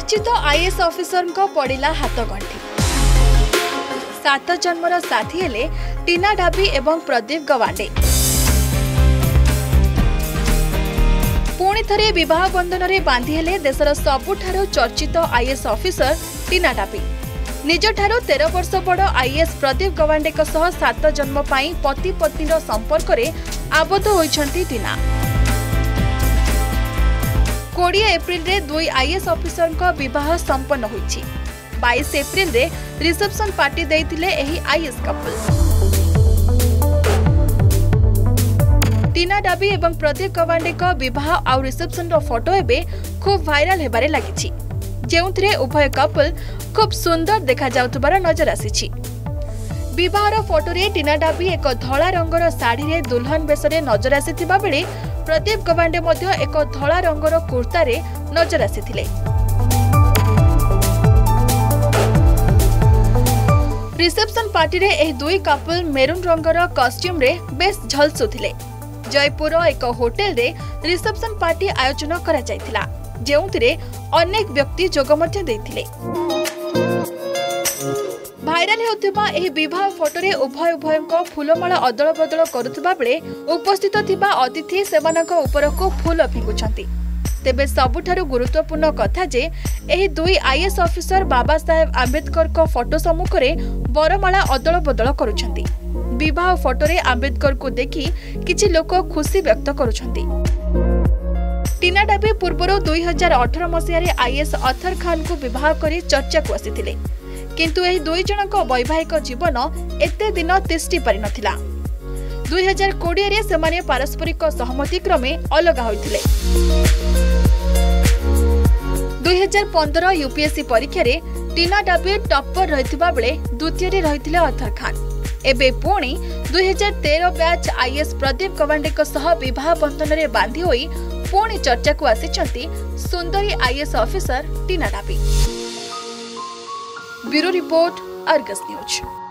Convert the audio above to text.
चर्चित IAS officer को पड़िला हाथ गंठी। 7 जन्मर साथी हेले टीना ढाबी एवं प्रदीप गवांडे। पुणी थरे विवाह बंधन रे बांधी हेले देशर सबुठारो चर्चित आईएएस ऑफिसर टीना ढाबी। निज ठारो 13 वर्ष बड़ आईएएस प्रदीप गवांडे को सह 7 जन्म पाई पति पत्नीर संपर्क रे आबद्ध होइछंती टीना। 20 एप्रिल रे 2 आईएएस ऑफिसर को विवाह संपन्न होइछि। 22 एप्रिल रे रिसेप्शन पार्टी देइथिले एही आईएएस कपल। टीना ढाबी एवं प्रदीप गवांडे को विवाह आ रिसेप्शन रो फोटो एबे खूब वायरल हेबारे लागिछि, जेउथिरे उभय कपल खूब सुंदर देखा जाउतबार नजर आसीछि। विवाहर फोटो रे टीना ढाबी एक धला रंगर साड़ी रे दुल्हन बेसरे नजर आसीथिबा बेले प्रदीप गवांडे मध्य एक धला रंगर कुर्ता रे नजर आसीथिले। रिसेप्शन पार्टी रे एही दुई कपल मेरून रंगर कॉस्ट्यूम रे बेस झलसुथिले। जयपुर एक होटेल रे रिसेप्शन पार्टी आयोजन करा जायथिला, जेउथिरे अनेक व्यक्ति जोग मध्य देथिले। भाइराल हेउथिबा एही विवाह फोटो रे उभयको फूलमाला अदल बदल करुथिबा बेले उपस्थित थिबा अतिथि सेमानक उपरको फूल फिंगुछंती। तेबे सबुठारु गुरुत्वपूर्ण कथा जे एही दुई आईएएस ऑफिसर बाबा साहेब आंबेडकर को फोटो सम्मुख रे बरमाला अदल बदल करुछंती। विवाह फोटो रे आंबेडकर को देखि किछि लोक खुशी व्यक्त करुछंती। टीना ढाबी पूर्वरो 2018 मसिया रे आईएएस अथर खान को विवाह करी चर्चा को आसीथिले, किंतु एही दुई जनक वैवाहिक जीवन एते दिन तिष्टि पारि नथिला। 2020 रे सेमाने पारस्परिक सहमति क्रमे अलगा होइथिले। 2015 यूपीएससी परीक्षा रे टीना ढाबी टॉपर रहिथिबा बेले द्वितीय रे रहिथिले अथर खान। एबे पुणी 2013 बैच आईएएस प्रदीप गवांडे को सह विवाह बंधन रे बांधी होई पुणी चर्चा को आसीचंती सुंदरी IAS officer Tina Dabi. Bureau report, Argus news.